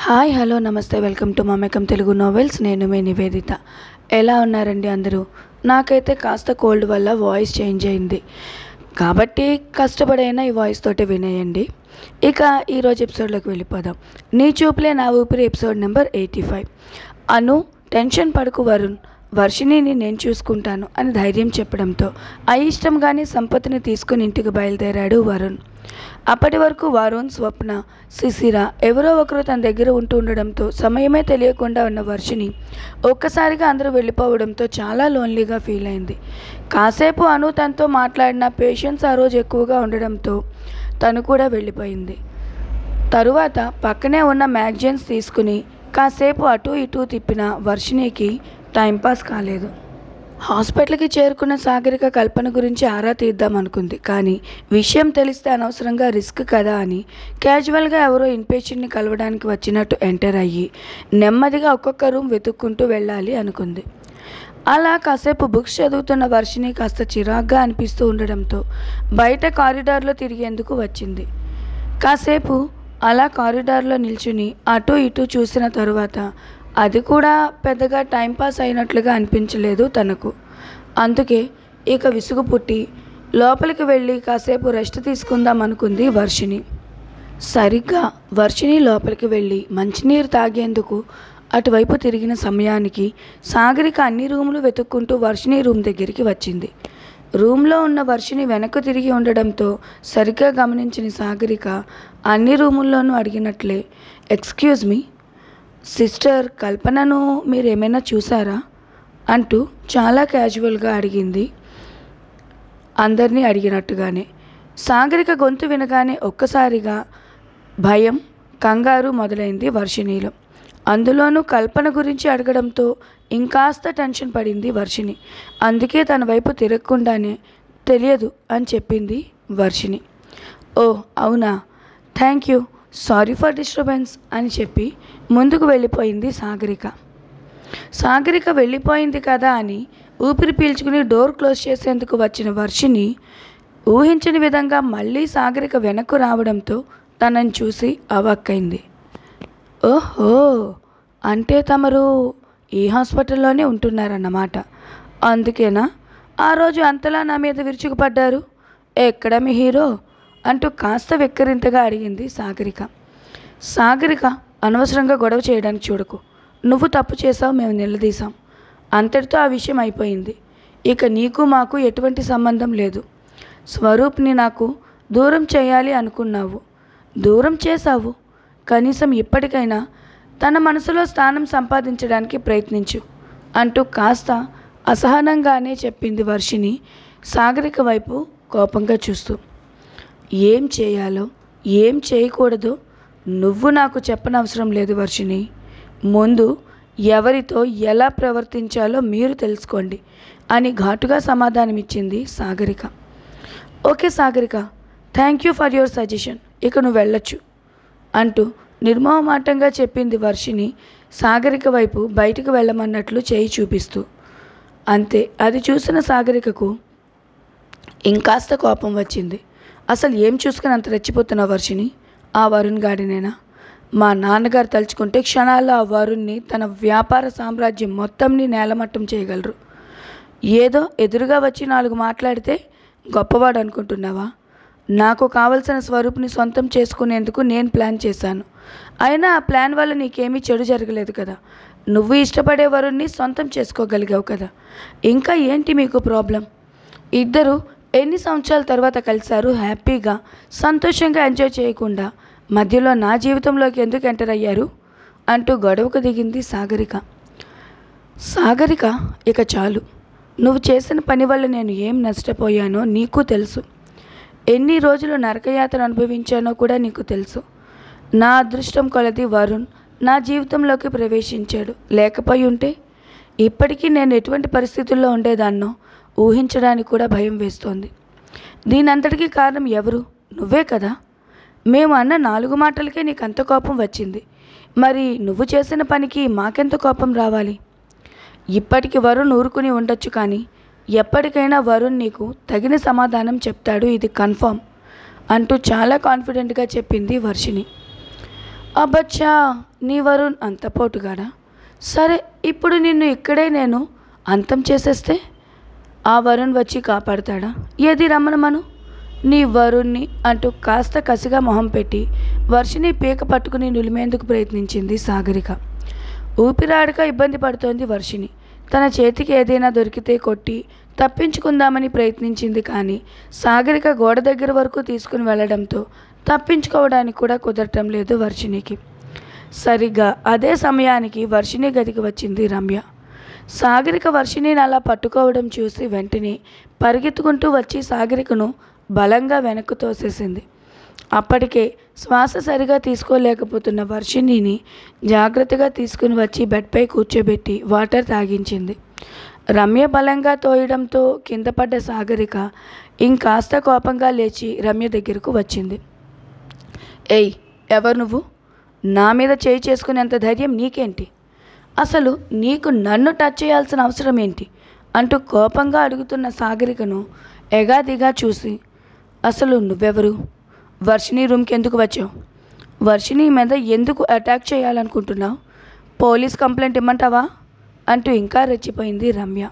Hi hello నమస్తే welcome to మమేకం Telugu novels. నేను మీ నివేదిత. ఎలా ఉన్నారండి అందరూ? నాకైతే కాస్త కోల్డ్ వల్ల వాయిస్ చేంజ్ అయింది కాబట్టి కష్టపడైనా ఈ వాయిస్ తోటి వినేయండి. ఇక ఈరోజు ఎపిసోడ్లోకి వెళ్ళిపోదాం. నీ చూపులే నా ఊపిరి ఎపిసోడ్ నెంబర్ 85. అను టెన్షన్ పడకు వరుణ్, వర్షిణిని నేను చూసుకుంటాను అని ధైర్యం చెప్పడంతో అయిష్టంగానే సంపత్ని తీసుకుని ఇంటికి బయలుదేరాడు వరుణ్. అప్పటి వరకు వరుణ్, స్వప్న, శిశిర ఎవరో ఒకరు తన దగ్గర ఉండడంతో సమయమే తెలియకుండా ఉన్న వర్షిణి ఒక్కసారిగా అందరూ వెళ్ళిపోవడంతో చాలా లోన్లీగా ఫీల్ అయింది. కాసేపు అను తనతో మాట్లాడిన పేషెన్స్ ఆ రోజు ఎక్కువగా ఉండడంతో తను కూడా వెళ్ళిపోయింది. తరువాత పక్కనే ఉన్న మ్యాగజైన్స్ తీసుకుని కాసేపు అటు ఇటు తిప్పిన వర్షిణికి టైంపాస్ కాలేదు. హాస్పిటల్కి చేరుకున్న సాగరిక కల్పన గురించి ఆరా తీద్దాం అనుకుంది. కానీ విషయం తెలిస్తే అనవసరంగా రిస్క్ కదా అని క్యాజువల్గా ఎవరో ఇన్పేషెంట్ని కలవడానికి వచ్చినట్టు ఎంటర్ అయ్యి నెమ్మదిగా ఒక్కొక్క రూమ్ వెతుక్కుంటూ వెళ్ళాలి అనుకుంది. అలా కాసేపు బుక్స్ చదువుతున్న వర్షిణి కాస్త చిరాగ్గా అనిపిస్తూ ఉండడంతో బయట కారిడార్లో తిరిగేందుకు వచ్చింది. కాసేపు అలా కారిడార్లో నిల్చుని అటు ఇటు చూసిన తరువాత అది కూడా పెద్దగా టైంపాస్ అయినట్లుగా అనిపించలేదు తనకు. అందుకే ఇక విసుగు పుట్టి లోపలికి వెళ్ళి కాసేపు రెస్ట్ తీసుకుందాం అనుకుంది వర్షిణి. సరిగ్గా వర్షిణి లోపలికి వెళ్ళి మంచినీరు తాగేందుకు అటువైపు తిరిగిన సమయానికి సాగరిక అన్ని రూములు వెతుక్కుంటూ వర్షిణి రూమ్ దగ్గరికి వచ్చింది. రూమ్లో ఉన్న వర్షిణి వెనక్కు తిరిగి ఉండడంతో సరిగ్గా గమనించిన సాగరిక అన్ని రూముల్లోనూ అడిగినట్లే, ఎక్స్క్యూజ్ మీ సిస్టర్, కల్పనను మీరేమైనా చూసారా అంటూ చాలా క్యాజువల్గా అడిగింది. అందరినీ అడిగినట్టుగానే. సాగరిక గొంతు వినగానే ఒక్కసారిగా భయం, కంగారు మొదలైంది వర్షిణిలో. అందులోనూ కల్పన గురించి అడగడంతో ఇంకాస్త టెన్షన్ పడింది వర్షిణి. అందుకే తన వైపు తిరగకుండానే తెలియదు అని చెప్పింది వర్షిణి. ఓ అవునా, thank you, sorry for disturbance అని చెప్పి ముందుకు వెళ్ళిపోయింది సాగరిక. సాగరిక వెళ్ళిపోయింది కదా అని ఊపిరి పీల్చుకుని డోర్ క్లోజ్ చేసేందుకు వచ్చిన వర్షిణి ఊహించని విధంగా మళ్ళీ సాగరిక వెనక్కు రావడంతో తనని చూసి అవాక్కైంది. ఓహో, అంటే తమరు ఈ హాస్పిటల్లోనే ఉంటున్నారన్నమాట. అందుకేనా ఆ రోజు అంతలా నా మీద విరుచుకుపడ్డారు? ఎక్కడ మీ హీరో అంటూ కాస్త వెక్కిరింతగా అడిగింది సాగరిక. సాగరిక, అనవసరంగా గొడవ చేయడానికి చూడకు. నువ్వు తప్పు చేసావు, మేము నిలదీశాం. అంతటితో ఆ విషయం అయిపోయింది. ఇక నీకు మాకు ఎటువంటి సంబంధం లేదు. స్వరూప్ని నాకు దూరం చేయాలి అనుకున్నావు, దూరం చేశావు. కనీసం ఇప్పటికైనా తన మనసులో స్థానం సంపాదించడానికి ప్రయత్నించు అంటూ కాస్త అసహనంగానే చెప్పింది వర్షిణి సాగరిక వైపు కోపంగా చూస్తూ. ఏం చేయాలో ఏం చేయకూడదో నువ్వు నాకు చెప్పనవసరం లేదు వర్షిణి. ముందు ఎవరితో ఎలా ప్రవర్తించాలో మీరు తెలుసుకోండి అని ఘాటుగా సమాధానమిచ్చింది Sagarika. Okay Sagarika, thank you for your suggestion, ఇక నువ్వు వెళ్ళొచ్చు అంటూ నిర్మోహమాటంగా చెప్పింది వర్షిణి సాగరిక వైపు బయటకు వెళ్ళమన్నట్లు చేయి చూపిస్తూ. అంతే, అది చూసిన సాగరికకు ఇంకాస్త కోపం వచ్చింది. అసలు ఏం చూసుకుని అంత రెచ్చిపోతున్నావు వర్షిణి? ఆ వరుణ్ గాడినేనా? మా నాన్నగారు తలుచుకుంటే క్షణాల్లో ఆ వరుణ్ణి తన వ్యాపార సామ్రాజ్యం మొత్తంని నేలమట్టం చేయగలరు. ఏదో ఎదురుగా వచ్చి 4 మాట్లాడితే గొప్పవాడు అనుకుంటున్నావా? నాకు కావలసిన స్వరూప్ని సొంతం చేసుకునేందుకు నేను ప్లాన్ చేశాను. అయినా ఆ ప్లాన్ వల్ల నీకేమీ చెడు జరగలేదు కదా. నువ్వు ఇష్టపడే వరుణ్ణి సొంతం చేసుకోగలిగావు కదా. ఇంకా ఏంటి మీకు ప్రాబ్లం? ఇద్దరు ఎన్ని సంవత్సరాల తర్వాత కలిశారు, హ్యాపీగా సంతోషంగా ఎంజాయ్ చేయకుండా మధ్యలో నా జీవితంలోకి ఎందుకు ఎంటర్ అయ్యారు అంటూ గొడవకు దిగింది సాగరిక. సాగరిక, ఇక చాలు. నువ్వు చేసిన పని వల్ల నేను ఏం నష్టపోయానో నీకు తెలుసు. ఎన్ని రోజులు నరకయాతన అనుభవించానో కూడా నీకు తెలుసు. నా అదృష్టం కొలది వరుణ్ నా జీవితంలోకి ప్రవేశించాడు. లేకపోయి ఉంటే ఇప్పటికీ నేను ఎటువంటి పరిస్థితుల్లో ఉండేదాన్నో ఊహించడానికి కూడా భయం వేస్తోంది. దీనంతటికీ కారణం ఎవరు? నువ్వే కదా. మేము అన్న 4 మాటలకే నీకు అంత కోపం వచ్చింది. మరి నువ్వు చేసిన పనికి మాకెంత కోపం రావాలి? ఇప్పటికి వరుణ్ ఊరుకుని ఉండొచ్చు, కానీ ఎప్పటికైనా వరుణ్ నీకు తగిన సమాధానం చెప్తాడు, ఇది కన్ఫర్మ్ అంటూ చాలా కాన్ఫిడెంట్గా చెప్పింది వర్షిణి. అబ్బచ్చా, నీ వరుణ్ అంత పోటుగాడా? సరే, ఇప్పుడు నిన్ను ఇక్కడే నేను అంతం చేసేస్తే ఆ వరుణ్ వచ్చి కాపాడుతాడా? ఏది రమ్మనమను నీ వరుణ్ణి అంటూ కాస్త కసిగా మొహం పెట్టి వర్షిని పీక పట్టుకుని నులిమేందుకు ప్రయత్నించింది సాగరిక. ఊపిరాడక ఇబ్బంది పడుతోంది వర్షిని. తన చేతికి ఏదైనా దొరికితే కొట్టి తప్పించుకుందామని ప్రయత్నించింది. కానీ సాగరిక గోడ దగ్గర వరకు తీసుకుని వెళ్ళడంతో తప్పించుకోవడానికి కూడా కుదరటం లేదు వర్షినికి. సరిగ్గా అదే సమయానికి వర్షిని గదికి వచ్చింది రమ్య. సాగరిక వర్షిని అలా పట్టుకోవడం చూసి వెంటనే పరిగెత్తుకుంటూ వచ్చి సాగరికను బలంగా వెనక్కు తోసేసింది. అప్పటికే శ్వాస సరిగా తీసుకోలేకపోతున్న వర్షిణిని జాగ్రత్తగా తీసుకుని వచ్చి బెడ్పై కూర్చోబెట్టి వాటర్ తాగించింది. రమ్య బలంగా తోయడంతో కింద పడ్డ సాగరిక ఇంకాస్త కోపంగా లేచి రమ్య దగ్గరకు వచ్చింది. ఏయ్, ఎవరు నువ్వు? నా మీద చేయి చేసుకునేంత ధైర్యం నీకేంటి? అసలు నీకు నన్ను టచ్ చేయాల్సిన అవసరం ఏంటి అంటూ కోపంగా అడుగుతున్న సాగరికను ఎగాదిగా చూసి, అసలు నువ్వెవరు? వర్షిని రూమ్కి ఎందుకు వచ్చావు? వర్షిని మీద ఎందుకు అటాక్ చేయాలనుకుంటున్నావు? పోలీస్ కంప్లైంట్ ఇమ్మంటావా అంటూ ఇంకా రెచ్చిపోయింది రమ్య.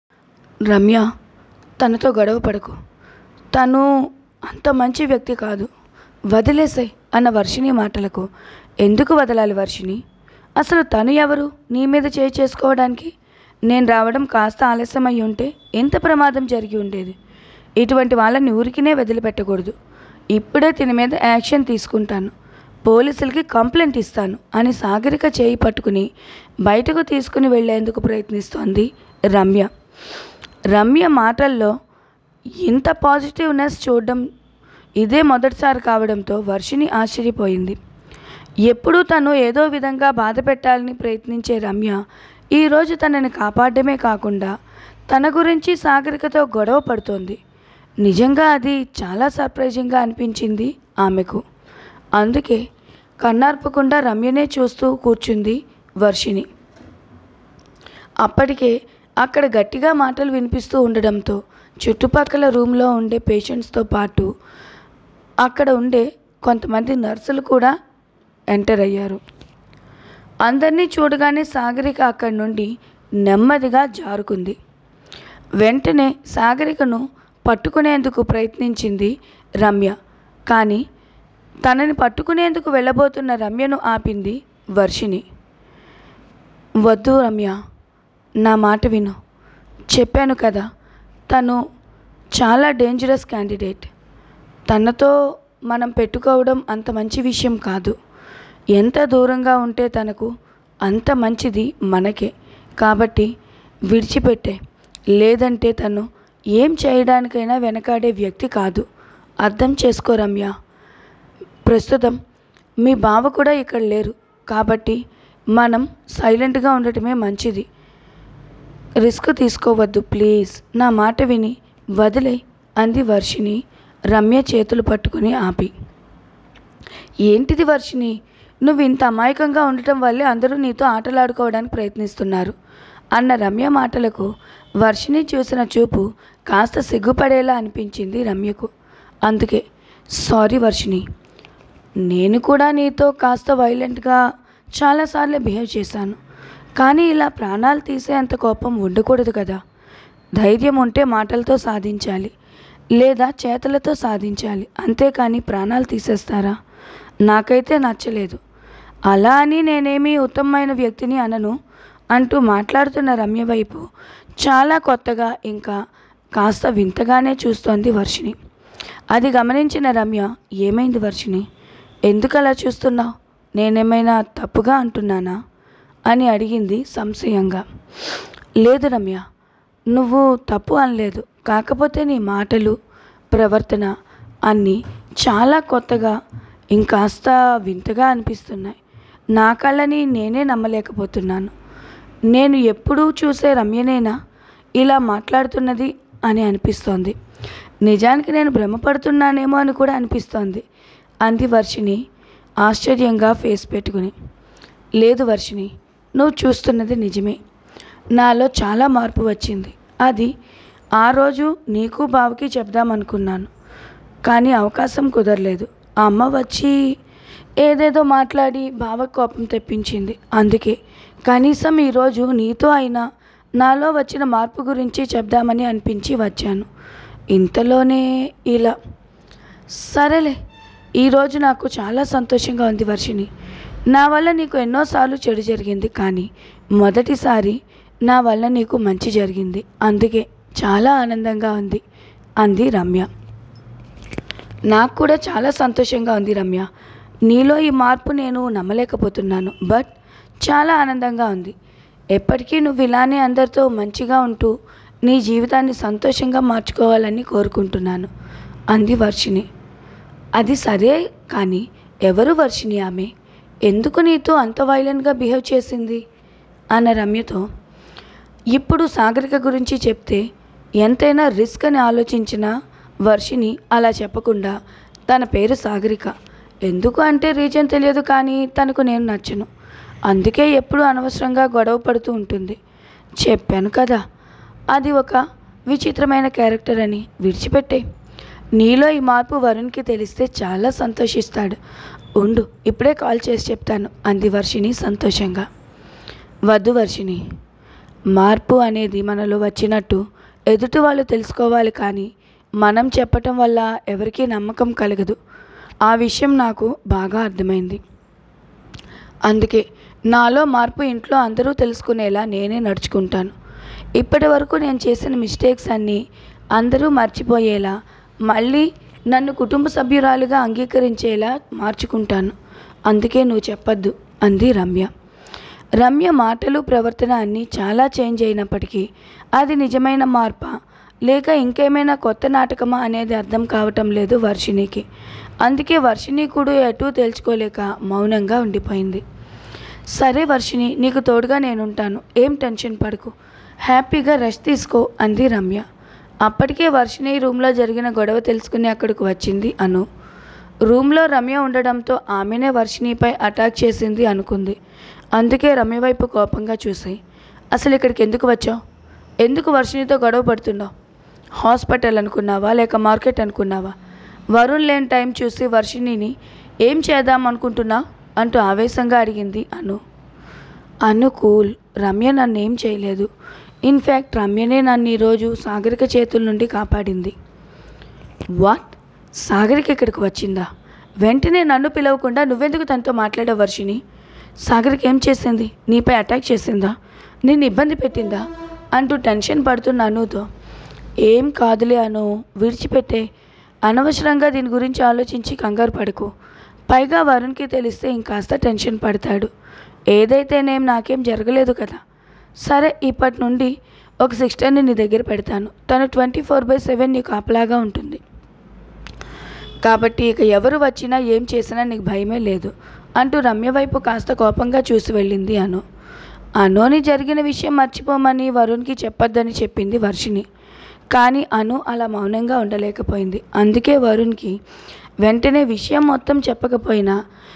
రమ్య, తనతో గొడవ పడకు. తను అంత మంచి వ్యక్తి కాదు, వదిలేసాయి అన్న వర్షిని మాటలకు, ఎందుకు వదలాలి వర్షిని? అసలు తను ఎవరు నీ మీద చేయి చేసుకోవడానికి? నేను రావడం కాస్త ఆలస్యమై ఉంటే ఎంత ప్రమాదం జరిగి ఉండేది. ఇటువంటి వాళ్ళని ఊరికినే వదిలిపెట్టకూడదు. ఇప్పుడే తిని మీద యాక్షన్ తీసుకుంటాను, పోలీసులకి కంప్లైంట్ ఇస్తాను అని సాగరిక చేయి పట్టుకుని బయటకు తీసుకుని వెళ్లేందుకు ప్రయత్నిస్తోంది రమ్య. రమ్య మాటల్లో ఇంత పాజిటివ్నెస్ చూడడం ఇదే మొదటిసారి కావడంతో వర్షిని ఆశ్చర్యపోయింది. ఎప్పుడూ తను ఏదో విధంగా బాధ పెట్టాలని ప్రయత్నించే రమ్య ఈరోజు తనని కాపాడమే కాకుండా తన గురించి సాగరికతో గొడవ పడుతోంది. నిజంగా అది చాలా సర్ప్రైజింగ్గా అనిపించింది ఆమెకు. అందుకే కన్నార్పకుండా రమ్యనే చూస్తూ కూర్చుంది వర్షిని. అప్పటికే అక్కడ గట్టిగా మాటలు వినిపిస్తూ ఉండడంతో చుట్టుపక్కల రూమ్లో ఉండే పేషెంట్స్తో పాటు అక్కడ ఉండే కొంతమంది నర్సులు కూడా ఎంటర్ అయ్యారు. అందరినీ చూడగానే సాగరిక అక్కడి నుండి నెమ్మదిగా జారుకుంది. వెంటనే సాగరికను పట్టుకునేందుకు ప్రయత్నించింది రమ్య. కానీ తనని పట్టుకునేందుకు వెళ్ళబోతున్న రమ్యను ఆపింది వర్షిని. వద్దు రమ్య, నా మాట విను. చెప్పాను కదా, తను చాలా డేంజరస్ క్యాండిడేట్. తనతో మనం పెట్టుకోవడం అంత మంచి విషయం కాదు. ఎంత దూరంగా ఉంటే తనకు అంత మంచిది మనకే. కాబట్టి విడిచిపెట్టే, లేదంటే తను ఏం చేయడానికైనా వెనకాడే వ్యక్తి కాదు. అర్థం చేసుకో రమ్య. ప్రస్తుతం మీ బావ కూడా ఇక్కడ లేరు, కాబట్టి మనం సైలెంట్గా ఉండటమే మంచిది. రిస్క్ తీసుకోవద్దు ప్లీజ్, నా మాట విని వదిలే అంది వర్షిని రమ్య చేతులు పట్టుకుని ఆపి. ఏంటిది వర్షిని, నువ్వు ఇంత అమాయకంగా ఉండటం వల్లే అందరూ నీతో ఆటలాడుకోవడానికి ప్రయత్నిస్తున్నారు అన్న రమ్య మాటలకు వర్షిని చూసిన చూపు కాస్త సిగ్గుపడేలా అనిపించింది రమ్యకు. అందుకే సారీ వర్షిని, నేను కూడా నీతో కాస్త వైలెంట్గా చాలాసార్లు బిహేవ్ చేశాను. కానీ ఇలా ప్రాణాలు తీసే అంత కోపం ఉండకూడదు కదా. ధైర్యం ఉంటే మాటలతో సాధించాలి, లేదా చేతలతో సాధించాలి. అంతేకాని ప్రాణాలు తీసేస్తారా? నాకైతే నచ్చలేదు. అలా అని నేనేమీ ఉత్తమమైన వ్యక్తిని అనను అంటూ మాట్లాడుతున్న రమ్య వైపు చాలా కొత్తగా ఇంకా కాస్త వింతగానే చూస్తోంది వర్షిని. అది గమనించిన రమ్య, ఏమైంది వర్షిని, ఎందుకు అలా చూస్తున్నావు? నేనేమైనా తప్పుగా అంటున్నానా అని అడిగింది సంశయంగా. లేదు రమ్య, నువ్వు తప్పు అనలేదు. కాకపోతే నీ మాటలు, ప్రవర్తన అన్నీ చాలా కొత్తగా ఇంకాస్త వింతగా అనిపిస్తున్నాయి. నా కళ్ళని నేనే నమ్మలేకపోతున్నాను. నేను ఎప్పుడూ చూసే రమ్యనేనా ఇలా మాట్లాడుతున్నది అని అనిపిస్తోంది. నిజానికి నేను భ్రమపడుతున్నానేమో అని కూడా అనిపిస్తోంది అంది వర్షిని ఆశ్చర్యంగా ఫేస్ పెట్టుకుని. లేదు వర్షిని, నువ్వు చూస్తున్నది నిజమే. నాలో చాలా మార్పు వచ్చింది. అది ఆ రోజు నీకు బావకి చెప్దామనుకున్నాను, కానీ అవకాశం కుదరలేదు. ఆ అమ్మ వచ్చి ఏదేదో మాట్లాడి బావ కోపం తెప్పించింది. అందుకే కనీసం ఈరోజు నీతో అయినా నాలో వచ్చిన మార్పు గురించి చెప్దామని అనిపించి వచ్చాను. ఇంతలోనే ఇలా. సరేలే, ఈరోజు నాకు చాలా సంతోషంగా ఉంది వర్షిణి. నా వల్ల నీకు ఎన్నోసార్లు చెడు జరిగింది, కానీ మొదటిసారి నా వల్ల నీకు మంచి జరిగింది. అందుకే చాలా ఆనందంగా ఉంది అంది రమ్య. నాకు కూడా చాలా సంతోషంగా ఉంది రమ్య. నీలో ఈ మార్పు నేను నమ్మలేకపోతున్నాను, బట్ చాలా ఆనందంగా ఉంది. ఎప్పటికీ నువ్వు ఇలానే అందరితో మంచిగా ఉంటూ నీ జీవితాన్ని సంతోషంగా మార్చుకోవాలని కోరుకుంటున్నాను అంది వర్షిణి. అది సరే, కానీ ఎవరు వర్షిణి ఆమె? ఎందుకు నీతో అంత వైలెంట్గా బిహేవ్ చేసింది అన్న రమ్యతో. ఇప్పుడు సాగరిక గురించి చెప్తే ఎంతైనా రిస్క్ అని ఆలోచించిన వర్షిణి అలా చెప్పకుండా తన పేరు సాగరిక, ఎందుకు అంటే రీజన్ తెలియదు, కానీ తనకు నేను నచ్చను, అందుకే ఎప్పుడు అనవసరంగా గొడవ పడుతూ ఉంటుంది. చెప్పాను కదా, అది ఒక విచిత్రమైన క్యారెక్టర్ అని. విడిచిపెట్టే. నీలో ఈ మార్పు వరుణ్కి తెలిస్తే చాలా సంతోషిస్తాడు. ఉండు, ఇప్పుడే కాల్ చేసి చెప్తాను అంది వర్షిణి సంతోషంగా. వద్దు వర్షిణి, మార్పు అనేది మనలో వచ్చినట్టు ఎదుటి వాళ్ళు తెలుసుకోవాలి, కానీ మనం చెప్పటం వల్ల ఎవరికీ నమ్మకం కలగదు. ఆ విషయం నాకు బాగా అర్థమైంది. అందుకే నాలో మార్పు ఇంట్లో అందరూ తెలుసుకునేలా నేనే నడుచుకుంటాను. ఇప్పటి వరకు నేను చేసిన మిస్టేక్స్ అన్నీ అందరూ మర్చిపోయేలా, మళ్ళీ నన్ను కుటుంబ సభ్యురాలుగా అంగీకరించేలా మార్చుకుంటాను. అందుకే నువ్వు చెప్పొద్దు అంది రమ్య. రమ్య మాటలు ప్రవర్తన అన్నీ చాలా చేంజ్ అయినప్పటికీ అది నిజమైన మార్పా లేక ఇంకేమైనా కొత్త నాటకమా అనేది అర్థం కావటం లేదు వర్షిణికి. అందుకే వర్షిణి కూడా ఎటూ తేల్చుకోలేక మౌనంగా ఉండిపోయింది. సరే వర్షిణి, నీకు తోడుగా నేనుంటాను, ఏం టెన్షన్ పడకు, హ్యాపీగా రెస్ట్ తీసుకో అంది రమ్య. అప్పటికే వర్షిణి రూమ్లో జరిగిన గొడవ తెలుసుకుని అక్కడికి వచ్చింది అను. రూమ్లో రమ్య ఉండడంతో ఆమెనే వర్షిణిపై అటాక్ చేసింది అనుకుంది. అందుకే రమ్య వైపు కోపంగా చూసి, అసలు ఇక్కడికి ఎందుకు వచ్చావు? ఎందుకు వర్షిణితో గొడవ పడుతున్నావు? హాస్పిటల్ అనుకున్నావా లేక మార్కెట్ అనుకున్నావా? వరుణ్ లేని టైం చూసి వర్షిణిని ఏం చేద్దాం అనుకుంటున్నావు అంటూ ఆవేశంగా అడిగింది అను. అను కూల్, రమ్య నన్ను ఏం చేయలేదు. ఇన్ఫ్యాక్ట్ రమ్యనే నన్ను ఈరోజు సాగరిక చేతుల నుండి కాపాడింది. వాట్? సాగరిక ఇక్కడికి వచ్చిందా? వెంటనే నన్ను పిలవకుండా నువ్వెందుకు తనతో మాట్లాడావు వర్షిణి? సాగరిక ఏం చేసింది? నీపై అటాక్ చేసిందా? నిన్ను ఇబ్బంది పెట్టిందా అంటూ టెన్షన్ పడుతున్న అనుతో, ఏం కాదులే అను, విడిచిపెట్టే. అనవసరంగా దీని గురించి ఆలోచించి కంగారు పడకు. పైగా వరుణ్కి తెలిస్తే ఇంకాస్త టెన్షన్ పడతాడు. ఏదైతేనేం నాకేం జరగలేదు కదా. సరే, ఇప్పటి నుండి ఒక సిస్టర్ని నీ దగ్గర పెడతాను. తను 24/7 నీకు కాపలాగా ఉంటుంది. కాబట్టి ఇక ఎవరు వచ్చినా ఏం చేసినా నీకు భయమే లేదు అంటూ రమ్య వైపు కాస్త కోపంగా చూసి వెళ్ళింది అను. అనుని జరిగిన విషయం మర్చిపోమని వరుణ్కి చెప్పొద్దని చెప్పింది వర్షిణి. కానీ అను అలా మౌనంగా ఉండలేకపోయింది. అందుకే వరుణ్కి వెంటనే విషయం మొత్తం చెప్పకపోయినా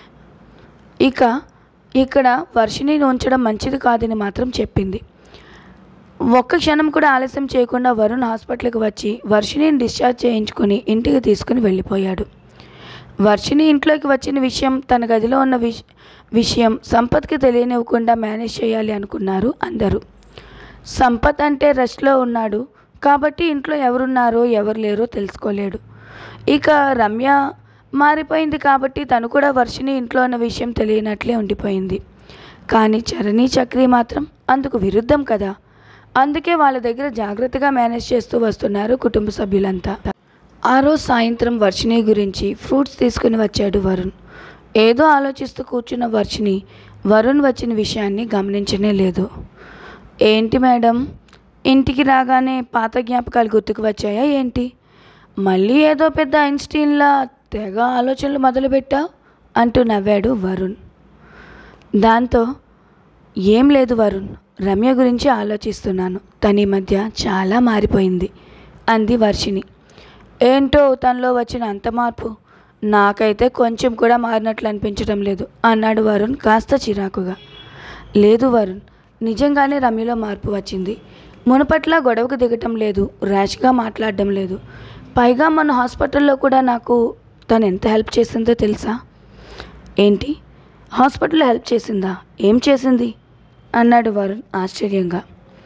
ఇక్కడ వర్షిణిని ఉంచడం మంచిది కాదని మాత్రం చెప్పింది. ఒక్క క్షణం కూడా ఆలస్యం చేయకుండా వరుణ్ హాస్పిటల్కి వచ్చి వర్షిణిని డిశ్చార్జ్ చేయించుకుని ఇంటికి తీసుకుని వెళ్ళిపోయాడు. వర్షిణి ఇంట్లోకి వచ్చిన విషయం, తన గదిలో ఉన్న విషయం సంపత్కి తెలియనివ్వకుండా మేనేజ్ చేయాలి అనుకున్నారు అందరూ. సంపత్ అంటే రెస్ట్లో ఉన్నాడు కాబట్టి ఇంట్లో ఎవరున్నారో ఎవరు లేరో తెలుసుకోలేడు. ఇక రమ్య మారిపోయింది కాబట్టి తను కూడా వర్షిణి ఇంట్లో ఉన్న విషయం తెలియనట్లే ఉండిపోయింది. కానీ చరణి చక్రి మాత్రం అందుకు విరుద్ధం కదా. అందుకే వాళ్ళ దగ్గర జాగ్రత్తగా మేనేజ్ చేస్తూ వస్తున్నారు కుటుంబ సభ్యులంతా. ఆ రోజు సాయంత్రం వర్షిణి గురించి ఫ్రూట్స్ తీసుకుని వచ్చాడు వరుణ్. ఏదో ఆలోచిస్తూ కూర్చున్న వర్షిణి వరుణ్ వచ్చిన విషయాన్ని గమనించనే లేదు. ఏంటి మేడం, ఇంటికి రాగానే పాత జ్ఞాపకాలు గుర్తుకు వచ్చాయా ఏంటి? మళ్ళీ ఏదో పెద్ద ఐన్స్టీన్లా తెగ ఆలోచనలు మొదలుపెట్టావు అంటూ నవ్వాడు వరుణ్. దాంతో ఏం లేదు వరుణ్, రమ్య గురించి ఆలోచిస్తున్నాను. తన ఈ మధ్య చాలా మారిపోయింది అంది వర్షిణి. ఏంటో తనలో వచ్చిన అంత మార్పు? నాకైతే కొంచెం కూడా మారినట్లు అనిపించడం లేదు అన్నాడు వరుణ్ కాస్త చిరాకుగా. లేదు వరుణ్, నిజంగానే రమ్యలో మార్పు వచ్చింది. మునుపట్లా గొడవకు దిగటం లేదు, ర్యాష్గా మాట్లాడడం లేదు. పైగా మన హాస్పిటల్లో కూడా నాకు తను ఎంత హెల్ప్ చేసిందో తెలుసా? ఏంటి, హాస్పిటల్లో హెల్ప్ చేసిందా? ఏం చేసింది అన్నాడు వరుణ్ ఆశ్చర్యంగా.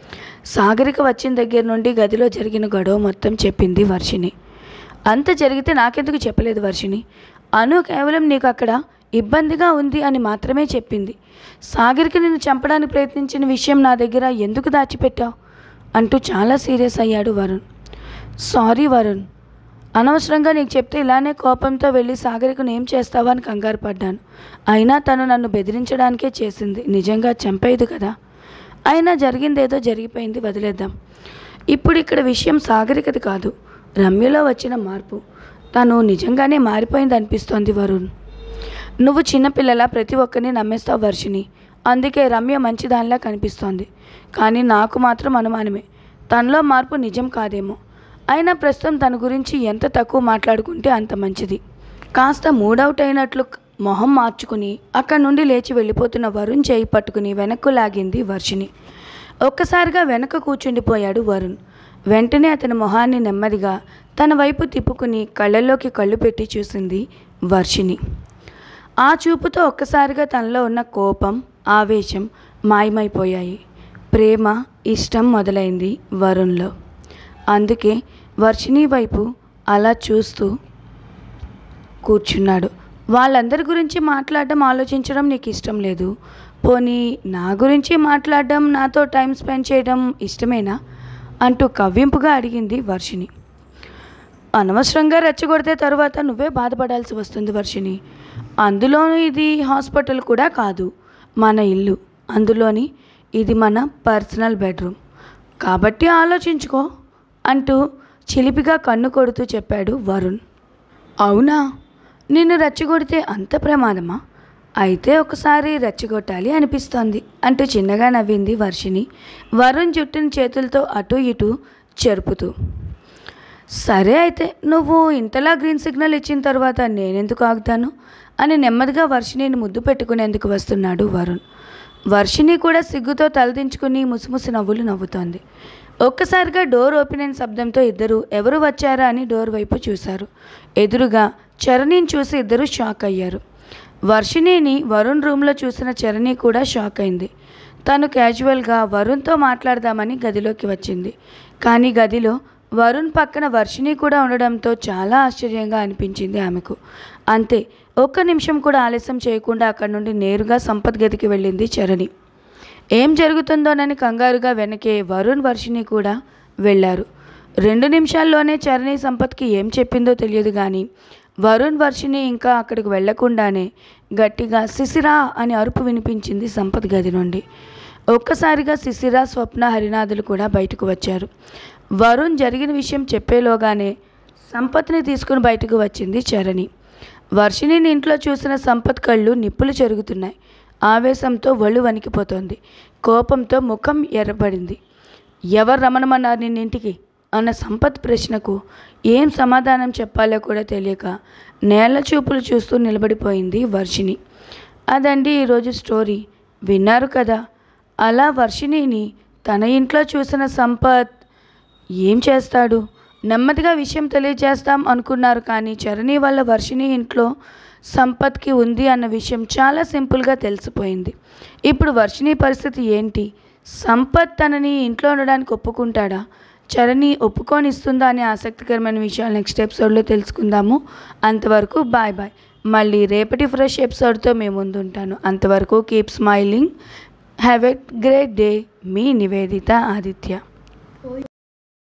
సాగరిక వచ్చిన దగ్గర నుండి గదిలో జరిగిన గొడవ మొత్తం చెప్పింది వర్షిణి. అంత జరిగితే నాకెందుకు చెప్పలేదు వర్షిణి? అను కేవలం నీకు అక్కడ ఇబ్బందిగా ఉంది అని మాత్రమే చెప్పింది. సాగరిక నిన్ను చంపడానికి ప్రయత్నించిన విషయం నా దగ్గర ఎందుకు దాచిపెట్టావు అంటూ చాలా సీరియస్ అయ్యాడు వరుణ్. సారీ వరుణ్, అనవసరంగా నీకు చెప్తే ఇలానే కోపంతో వెళ్ళి సాగరికను ఏం చేస్తావా అని కంగారు పడ్డాను. అయినా తను నన్ను బెదిరించడానికే చేసింది, నిజంగా చంపేది కదా. అయినా జరిగిందేదో జరిగిపోయింది, వదిలేద్దాం. ఇప్పుడు ఇక్కడ విషయం సాగరికది కాదు, రమ్యలో వచ్చిన మార్పు. తను నిజంగానే మారిపోయింది అనిపిస్తోంది వరుణ్. నువ్వు చిన్నపిల్లలా ప్రతి ఒక్కరిని నమ్మేస్తావు వర్షిణి, అందుకే రమ్య మంచిదానిలా కనిపిస్తోంది. కానీ నాకు మాత్రం అనుమానమే, తనలో మార్పు నిజం కాదేమో. అయినా ప్రస్తుతం తన గురించి ఎంత తక్కువ మాట్లాడుకుంటే అంత మంచిది. కాస్త మూడౌట్ అయినట్లు మొహం మార్చుకుని అక్కడి నుండి లేచి వెళ్ళిపోతున్న వరుణ్ చేయి పట్టుకుని వెనక్కు లాగింది వర్షిణి. ఒక్కసారిగా వెనక కూర్చుండిపోయాడు వరుణ్. వెంటనే అతని మొహాన్ని నెమ్మదిగా తన వైపు తిప్పుకుని కళ్ళల్లోకి కళ్ళు పెట్టి చూసింది వర్షిణి. ఆ చూపుతో ఒక్కసారిగా తనలో ఉన్న కోపం, ఆవేశం మాయమైపోయాయి. ప్రేమ, ఇష్టం మొదలైంది వరుణ్లో. అందుకే వర్షిణి వైపు అలా చూస్తూ కూర్చున్నాడు. వాళ్ళందరి గురించి మాట్లాడడం, ఆలోచించడం నీకు ఇష్టం లేదు, పోనీ నా గురించి మాట్లాడడం, నాతో టైం స్పెండ్ చేయడం ఇష్టమేనా అంటూ కవ్వింపుగా అడిగింది వర్షిణి. అనవసరంగా రెచ్చగొడితే తరువాత నువ్వే బాధపడాల్సి వస్తుంది వర్షిణి. అందులోనూ ఇది హాస్పిటల్ కూడా కాదు, మన ఇల్లు. అందులోని ఇది మన పర్సనల్ బెడ్రూమ్. కాబట్టి ఆలోచించుకో అంటూ చిలిపిగా కన్ను కొడుతూ చెప్పాడు వరుణ్. అవునా, నిన్ను రెచ్చగొడితే అంత ప్రమాదమా? అయితే ఒకసారి రెచ్చగొట్టాలి అనిపిస్తోంది అంటూ చిన్నగా నవ్వింది వర్షిణి, వరుణ్ జుట్టుని చేతులతో అటు ఇటు చెరుపుతూ. సరే అయితే, నువ్వు ఇంతలా గ్రీన్ సిగ్నల్ ఇచ్చిన తర్వాత నేనెందుకు ఆగుతాను అని నెమ్మదిగా వర్షిణిని ముద్దు పెట్టుకునేందుకు వస్తున్నాడు వరుణ్. వర్షిణి కూడా సిగ్గుతో తలదించుకుని ముసిముసి నవ్వులు నవ్వుతోంది. ఒక్కసారిగా డోర్ ఓపెన్ అయిన శబ్దంతో ఇద్దరు ఎవరు వచ్చారా అని డోర్ వైపు చూశారు. ఎదురుగా చరణిని చూసి ఇద్దరు షాక్ అయ్యారు. వర్షిణిని వరుణ్ రూమ్లో చూసిన చరణి కూడా షాక్ అయింది. తను క్యాజువల్గా వరుణ్తో మాట్లాడదామని గదిలోకి వచ్చింది. కానీ గదిలో వరుణ్ పక్కన వర్షిణి కూడా ఉండడంతో చాలా ఆశ్చర్యంగా అనిపించింది ఆమెకు. అంతే, ఒక్క నిమిషం కూడా ఆలస్యం చేయకుండా అక్కడి నుండి నేరుగా సంపత్ గదికి వెళ్ళింది చరణి. ఏం జరుగుతుందోనని కంగారుగా వెనకే వరుణ్, వర్షిణి కూడా వెళ్ళారు. 2 నిమిషాల్లోనే చరణి సంపత్కి ఏం చెప్పిందో తెలియదు కానీ వరుణ్, వర్షిణి ఇంకా అక్కడికి వెళ్లకుండానే గట్టిగా శిశిరా అని అరుపు వినిపించింది సంపత్ గది నుండి. ఒక్కసారిగా శిశిర, స్వప్న, హరినాథులు కూడా బయటకు వచ్చారు. వరుణ్ జరిగిన విషయం చెప్పేలోగానే సంపత్ని తీసుకుని బయటకు వచ్చింది చరణి. వర్షిణిని ఇంట్లో చూసిన సంపత్ కళ్ళు నిప్పులు చెరుగుతున్నాయి. ఆవేశంతో ఒళ్ళు వణికిపోతోంది. కోపంతో ముఖం ఎర్రబడింది. ఎవరు రమణమన్నారు నిన్నింటికి అన్న సంపత్ ప్రశ్నకు ఏం సమాధానం చెప్పాలో కూడా తెలియక నేల చూపులు చూస్తూ నిలబడిపోయింది వర్షిణి. అదండి ఈరోజు స్టోరీ. విన్నారు కదా. అలా వర్షిణిని తన ఇంట్లో చూసిన సంపత్ ఏం చేస్తాడు? నెమ్మదిగా విషయం తెలియజేస్తాం అనుకున్నారు, కానీ చరణి వల్ల వర్షిణి ఇంట్లో సంపత్కి ఉంది అన్న విషయం చాలా సింపుల్గా తెలిసిపోయింది. ఇప్పుడు వర్షిణి పరిస్థితి ఏంటి? సంపత్ తనని ఇంట్లో ఉండడానికి ఒప్పుకుంటాడా? చరణి ఒప్పుకొనిస్తుందా అనే ఆసక్తికరమైన విషయాలు నెక్స్ట్ ఎపిసోడ్లో తెలుసుకుందాము. అంతవరకు బాయ్ బాయ్. మళ్ళీ రేపటి ఫ్రెష్ ఎపిసోడ్తో మేము ముందుంటాను. అంతవరకు keep smiling. Have a great day. మీ నివేదిత ఆదిత్య.